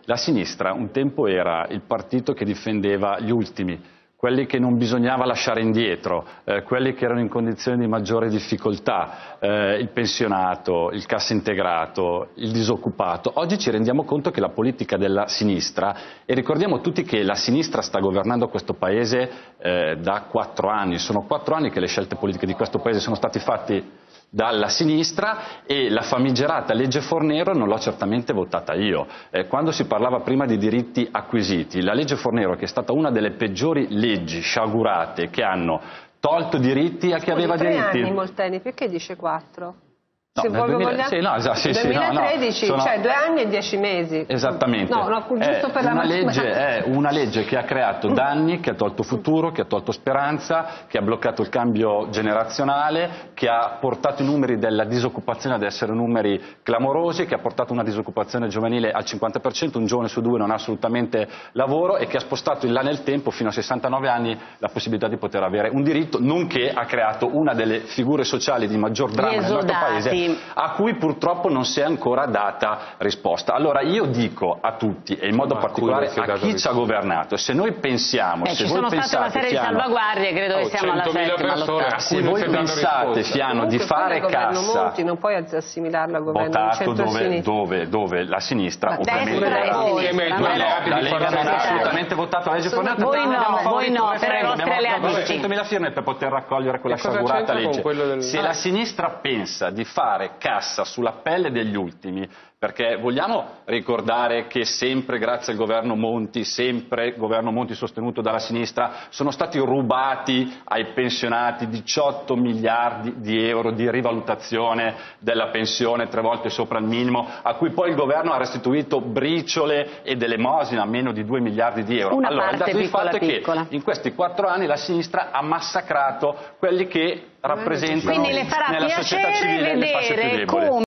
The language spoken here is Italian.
la sinistra un tempo era il partito che difendeva gli ultimi, quelli che non bisognava lasciare indietro, quelli che erano in condizioni di maggiore difficoltà, il pensionato, il cassa integrato, il disoccupato. Oggi ci rendiamo conto che la politica della sinistra, e ricordiamo tutti che la sinistra sta governando questo Paese da 4 anni, sono 4 anni che le scelte politiche di questo Paese sono state fatte dalla sinistra, e la famigerata legge Fornero non l'ho certamente votata io. Quando si parlava prima di diritti acquisiti, la legge Fornero, che è stata una delle peggiori leggi sciagurate che hanno tolto diritti a chi aveva diritti. 3 anni Molteni, perché dice 4? No, Se nel 2000, sì, no, esatto, sì, 2013, no, cioè 2 anni e 10 mesi. Esattamente. Giusto per È una legge che ha creato danni, che ha tolto futuro, che ha tolto speranza, che ha bloccato il cambio generazionale, che ha portato i numeri della disoccupazione ad essere numeri clamorosi, che ha portato una disoccupazione giovanile al 50%, un giovane su 2 non ha assolutamente lavoro, e che ha spostato in là nel tempo, fino a 69 anni, la possibilità di poter avere un diritto, nonché ha creato una delle figure sociali di maggior dramma nel nostro Paese, a cui purtroppo non si è ancora data risposta. Allora io dico a tutti, e in modo particolare a chi ci ha governato, se noi pensiamo, se ci voi sono state una serie di salvaguardie, credo che siamo alla 7ª, l'8ª. Se voi pensate, Fiano, di fare cassa, Monti, non puoi assimilarlo al governo votato dove la sinistra, ovviamente la Lega non ha assolutamente votato la legge Fornero. Voi no, però i vostri alleati sì. 200.000 firme per poter raccogliere quella sciagurata legge. Se la sinistra pensa di fare cassa sulla pelle degli ultimi, perché vogliamo ricordare che sempre grazie al governo Monti, sempre governo Monti sostenuto dalla sinistra, sono stati rubati ai pensionati 18 miliardi di euro di rivalutazione della pensione, 3 volte sopra il minimo, a cui poi il governo ha restituito briciole ed elemosina, meno di 2 miliardi di euro. Una allora, parte il dato di fatto è piccola. che in questi 4 anni la sinistra ha massacrato quelli che rappresentano quindi le farà nella società piacere civile le fasce più vedere deboli.